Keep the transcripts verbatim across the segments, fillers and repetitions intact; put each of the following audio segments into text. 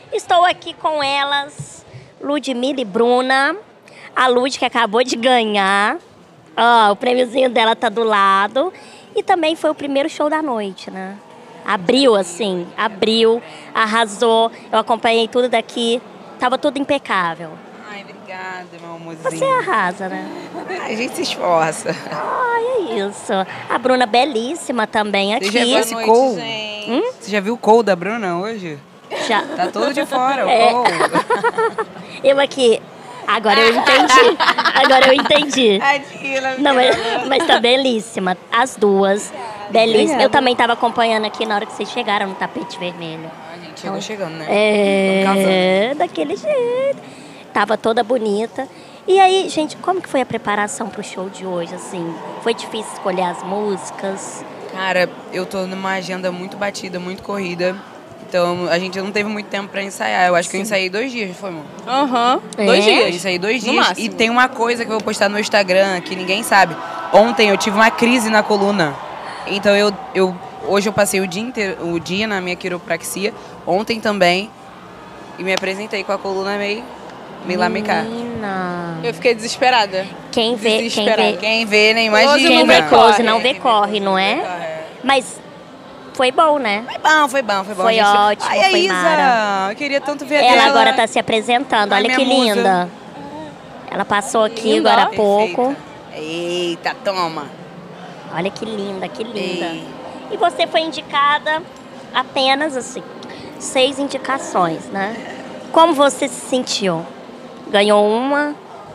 Estou aqui com elas, Ludmilla e Bruna. A Lud, que acabou de ganhar. Ó, o prêmiozinho dela tá do lado. E também foi o primeiro show da noite, né? Abriu, assim, abriu, arrasou. Eu acompanhei tudo daqui. Tava tudo impecável. Ai, obrigada, meu amorzinho. Você arrasa, né? A gente se esforça. Ai, é isso. A Bruna belíssima também aqui. Você já viu esse cole? Hum? Você já viu o cole da Bruna hoje? Já. Tá todo de fora, o É. cole. Eu aqui. Agora eu entendi. Agora eu entendi. Tadinha, Não, mas, mas tá belíssima. As duas. Belíssima. Obrigada. Eu também tava acompanhando aqui na hora que vocês chegaram no tapete vermelho. A gente chegou chegando, né? É, daquele jeito. Tava toda bonita. E aí, gente, como que foi a preparação pro show de hoje, assim? Foi difícil escolher as músicas? Cara, eu tô numa agenda muito batida, muito corrida. Então, a gente não teve muito tempo pra ensaiar. Eu acho Sim. que eu ensaiei dois dias, foi, amor? Aham, uhum. dois é? dias. Eu ensaiei dois no dias. máximo. E tem uma coisa que eu vou postar no Instagram, que ninguém sabe. Ontem eu tive uma crise na coluna. Então, eu, eu, hoje eu passei o dia, inteiro, o dia na minha quiropraxia. Ontem também. E me apresentei com a coluna meio, meio lá, meio cá. Menina. Eu fiquei desesperada. Quem vê, quem vê... Quem vê, nem Close imagina. Quem não vê vê close corre. não vê corre, não é? Mas foi bom, né? Foi bom, foi bom, foi bom. Foi gente. ótimo, Ai, a foi Isa, mara. eu queria tanto ver Ela ela. agora tá se apresentando, Ai, olha que minha musa. linda. Ela passou aqui Linda, agora há ó. pouco. Eita, toma. Olha que linda, que linda. Ei. E você foi indicada apenas, assim, seis indicações, né? Como você se sentiu? Ganhou uma?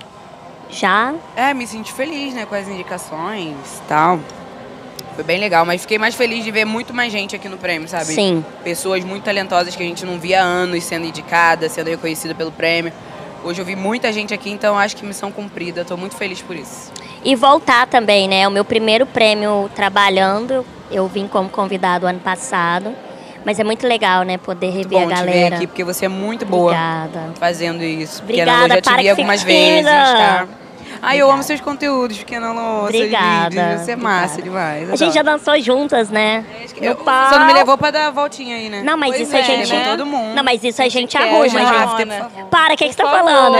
Já? É, me senti feliz, né, com as indicações e tal. Foi bem legal, mas fiquei mais feliz de ver muito mais gente aqui no prêmio, sabe? Sim. Pessoas muito talentosas que a gente não via há anos sendo indicada, sendo reconhecida pelo prêmio. Hoje eu vi muita gente aqui, então acho que missão cumprida. Tô muito feliz por isso. E voltar também, né? O meu primeiro prêmio trabalhando, eu vim como convidado ano passado. Mas é muito legal, né? Poder rever Bom a te ver galera. aqui, porque você é muito boa Obrigada. fazendo isso. Obrigada, Pequena Lô, já te para vi que algumas fique vezes, tímida. tá? Ai, eu amo seus conteúdos, Pequena Lô, seus Obrigada. vídeos. Você é massa Obrigada. demais. A gente já adoro. dançou juntas, né? Eu, No pau. só não me levou pra dar a voltinha aí, né? Não, mas Pois isso é, a gente... né? Todo mundo. Não, mas isso a gente quer, arruma, hoje no gente. after, por favor. Para, o que, que você tá Por falando?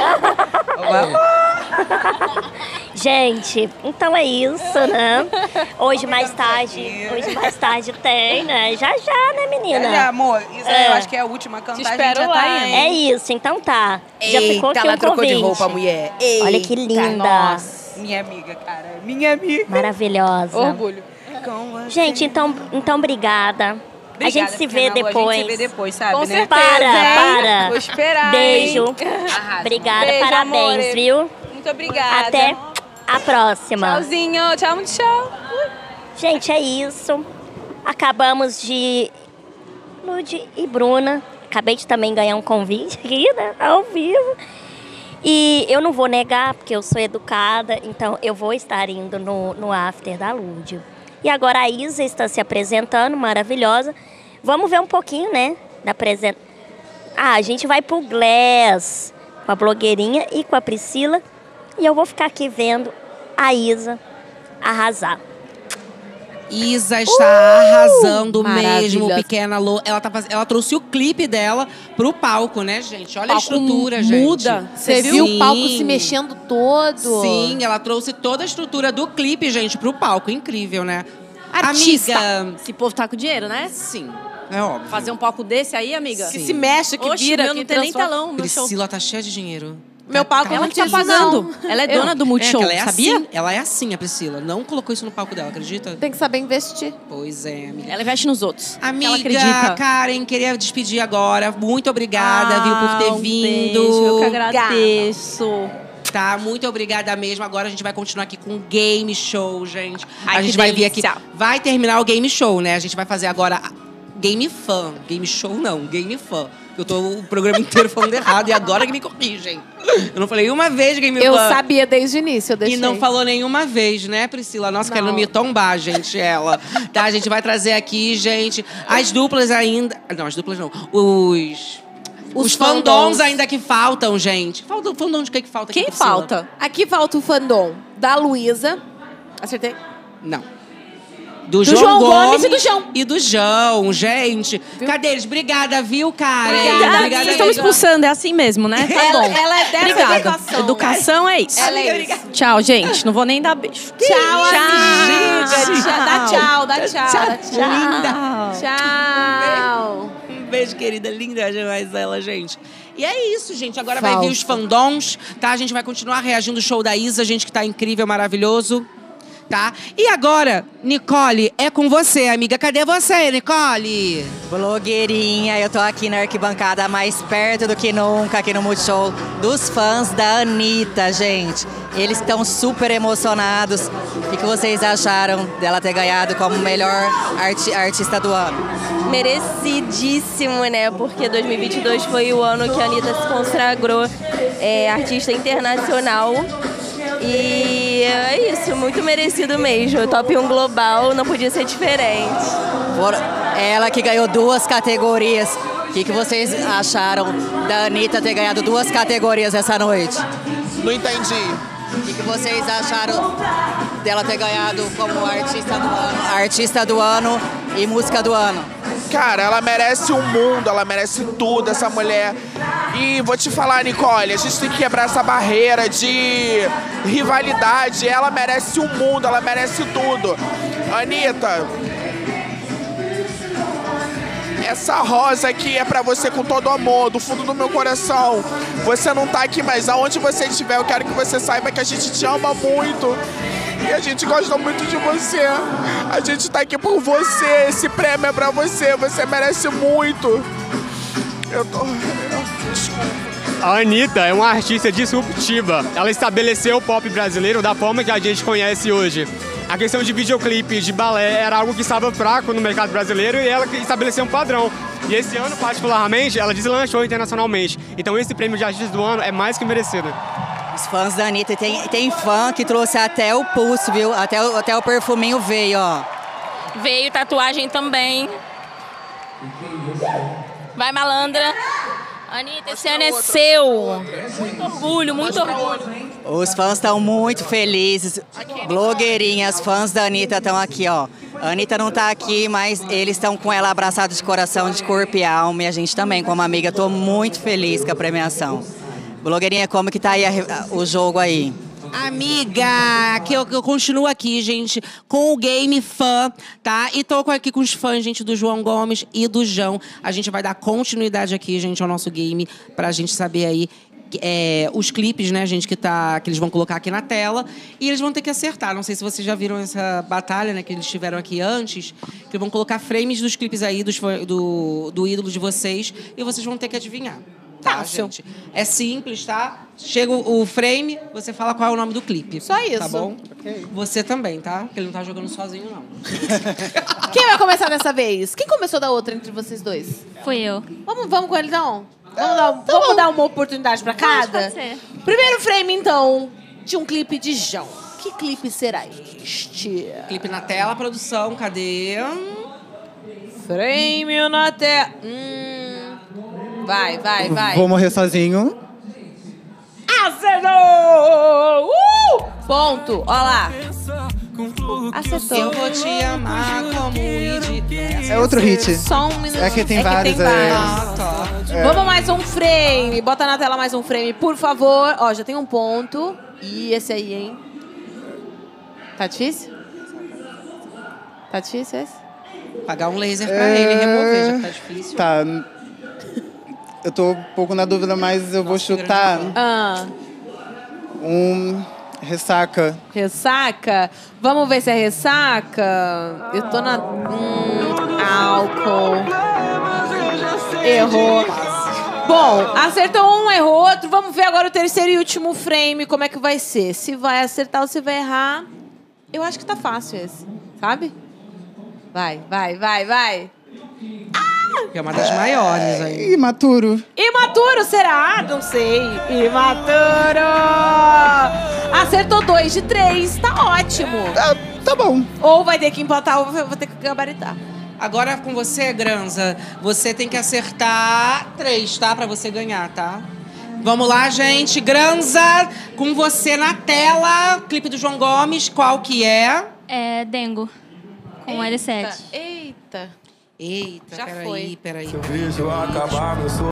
favor. Gente, então é isso, né? Hoje mais tarde, hoje mais tarde tem, né? Já já, né, menina? É, amor, isso É. eu acho que é a última cantar, Te a gente espero já lá, tá hein? indo. É isso, então tá. Já ficou aqui ela um trocou de convite. roupa, mulher. Eita, Olha que linda. Nossa. Minha amiga, cara. Minha amiga. Maravilhosa. Orgulho. Com você. Gente, então, então obrigada. a gente se vê Pequena Lô, depois. A gente se vê depois, sabe, Com né? certeza. Para, hein? para. Vou esperar, Beijo. hein? Arrasa. Obrigada, Beijo, parabéns, amore. viu? Muito obrigada. Até a próxima. Tchauzinho. Tchau, muito tchau. Gente, é isso. Acabamos de... Lud e Bruna. Acabei de também ganhar um convite aqui, né? Ao vivo. E eu não vou negar, porque eu sou educada, então eu vou estar indo no, no after da Lud. E agora a Isa está se apresentando, maravilhosa. Vamos ver um pouquinho, né, da apresentação. Ah, a gente vai pro Glass, com a blogueirinha e com a Priscila. E eu vou ficar aqui vendo a Isa arrasar. Isa está arrasando mesmo, Maravilhosa. Pequena Lô. Ela, tá faz... ela trouxe o clipe dela pro palco, né, gente? Olha a palco estrutura, gente. muda. Você Sim. viu o palco se mexendo todo? Sim, ela trouxe toda a estrutura do clipe, gente, pro palco. Incrível, né? Artista. Amiga, Esse povo tá com dinheiro, né? sim, é óbvio. Fazer um palco desse aí, amiga? Sim. Que se mexe, que Oxe, vira, meu que não tem nem transforma. talão, meu show. Priscila tá cheia de dinheiro. Meu palco Ela não que tá pagando. Ela é dona do É, Multishow, que ela é sabia? assim, ela é assim, a Priscila. Não colocou isso no palco dela, acredita? Tem que saber investir. Pois é, amiga. Ela investe nos outros. Ela Amiga, acredita. Karen, queria despedir agora. Muito obrigada, Ah, viu, por ter um vindo. beijo, eu que agradeço. Tá, muito obrigada mesmo. Agora a gente vai continuar aqui com o game show, gente. Ai, a gente que vai vir aqui. delícia. Vai terminar o game show, né? A gente vai fazer agora game fã. Game show não, game fã. Eu tô o programa inteiro falando errado e agora que me corrigem. Eu não falei uma vez game Eu fã. sabia desde o início, eu deixei. E não falou nenhuma vez, né, Priscila? Nossa, Não. querendo me tombar, gente, ela. Tá, a gente vai trazer aqui, gente, as duplas ainda... Não, as duplas não. Os... Os, Os fandoms fandoms. ainda que faltam, gente. Falta, fandom de que que falta aqui, Quem Priscila? falta? Aqui falta o fandom da Luísa. Acertei? Não. Do, Do João, João Gomes, Gomes e do João. E do João, gente. Cadê eles? Obrigada, viu, Karen? Obrigada, Obrigada, vocês estão me expulsando, é assim mesmo, né? Tá Ela, bom. ela é dessa Obrigada. educação. Educação é isso. Ela é isso. Tchau, gente. Não vou nem dar beijo. Tchau, Tchau. amiga. Tchau. Dá tchau, dá tchau. Dá tchau. Linda. Tchau. Um beijo, querida. Linda demais ela, gente. E é isso, gente. Agora Falso. vai vir os fandoms, tá? A gente vai continuar reagindo ao show da Isa, gente que tá incrível, maravilhoso. Tá? E agora, Nicole, é com você, amiga. Cadê você, Nicole? Blogueirinha, eu tô aqui na arquibancada mais perto do que nunca aqui no Multishow dos fãs da Anitta, gente. Eles estão super emocionados. O que vocês acharam dela ter ganhado como melhor arti artista do ano? Merecidíssimo, né? Porque dois mil e vinte e dois foi o ano que a Anitta se consagrou é, artista internacional. E é isso, muito merecido mesmo. Top um global, não podia ser diferente. Ela que ganhou duas categorias. O que, que vocês acharam da Anitta ter ganhado duas categorias essa noite? Não entendi. O que, que vocês acharam dela ter ganhado como artista do ano? Artista do ano e música do ano. Cara, ela merece o mundo, ela merece tudo, essa mulher. E vou te falar, Nicole, a gente tem que quebrar essa barreira de rivalidade. Ela merece o mundo, ela merece tudo. Anitta, essa rosa aqui é pra você com todo amor, do fundo do meu coração. Você não tá aqui, mas aonde você estiver, eu quero que você saiba que a gente te ama muito. E a gente gosta muito de você. A gente tá aqui por você. Esse prêmio é pra você. Você merece muito. Eu tô... Desculpa. A Anitta é uma artista disruptiva. Ela estabeleceu o pop brasileiro da forma que a gente conhece hoje. A questão de videoclipe, de balé, era algo que estava fraco no mercado brasileiro e ela estabeleceu um padrão. E esse ano, particularmente, ela deslanchou internacionalmente. Então esse prêmio de artista do ano é mais que merecido. Os fãs da Anitta, tem, tem fã que trouxe até o pulso, viu? Até o, até o perfuminho veio, ó. Veio tatuagem também. Vai, malandra. Anitta, esse ano é seu. Muito orgulho, muito orgulho. Os fãs estão muito felizes. Blogueirinhas, fãs da Anitta estão aqui, ó. A Anitta não tá aqui, mas eles estão com ela abraçados de coração, de corpo e alma. E a gente também, como amiga, tô muito feliz com a premiação. Blogueirinha, como que tá aí a, a, o jogo aí? Amiga, que eu, eu continuo aqui, gente, com o Game Fã, tá? E tô aqui com os fãs, gente, do João Gomes e do João. A gente vai dar continuidade aqui, gente, ao nosso game, pra gente saber aí é, os clipes, né, gente, que, tá, que eles vão colocar aqui na tela. E eles vão ter que acertar. Não sei se vocês já viram essa batalha, né, que eles tiveram aqui antes. Que vão colocar frames dos clipes aí, dos, do, do ídolo de vocês. E vocês vão ter que adivinhar. Tá, gente? É simples, tá? Chega o frame, você fala qual é o nome do clipe. Só isso. Tá bom? Okay. Você também, tá? Porque ele não tá jogando sozinho, não. Quem vai começar dessa vez? Quem começou da outra entre vocês dois? Fui eu. Vamos, vamos com ele, então? Vamos, dar, então vamos dar uma oportunidade pra cada? Pode ser. Primeiro frame, então, de um clipe de João. Que clipe será este? Clipe na tela, produção, cadê? Frame na tela. Hum... Vai, vai, vai. Vou morrer sozinho. Acertou! Uh! Ponto. Ó lá. Acertou. Eu vou te amar como id. É outro hit. Só um minuto. É que tem é vários. Que tem é... vários. Ah, tá. É. Vamos mais um frame. Bota na tela mais um frame, por favor. Ó, já tem um ponto. E esse aí, hein? Tá difícil? Tá difícil esse? Pagar um laser pra é... ele remover, já que tá difícil. Tá. Eu tô um pouco na dúvida, mas eu Nossa, vou chutar ah. um ressaca. Ressaca? Vamos ver se é ressaca. Eu tô na... Hum, álcool. Errou. Bom, acertou um, errou outro. Vamos ver agora o terceiro e último frame, como é que vai ser. Se vai acertar ou se vai errar. Eu acho que tá fácil esse, sabe? Vai, vai, vai, vai. Que é uma das maiores aí. Imaturo. Imaturo será? Não sei. Imaturo! Acertou dois de três. Tá ótimo. Tá, tá bom. Ou vai ter que empatar ou vou ter que gabaritar. Agora com você, Granza. Você tem que acertar três, tá? Pra você ganhar, tá? Vamos lá, gente. Granza, com você na tela. Clipe do João Gomes. Qual que é? É Dengo. com L sete. Eita. Eita, Já peraí, foi. peraí. Se o vídeo acabar, meu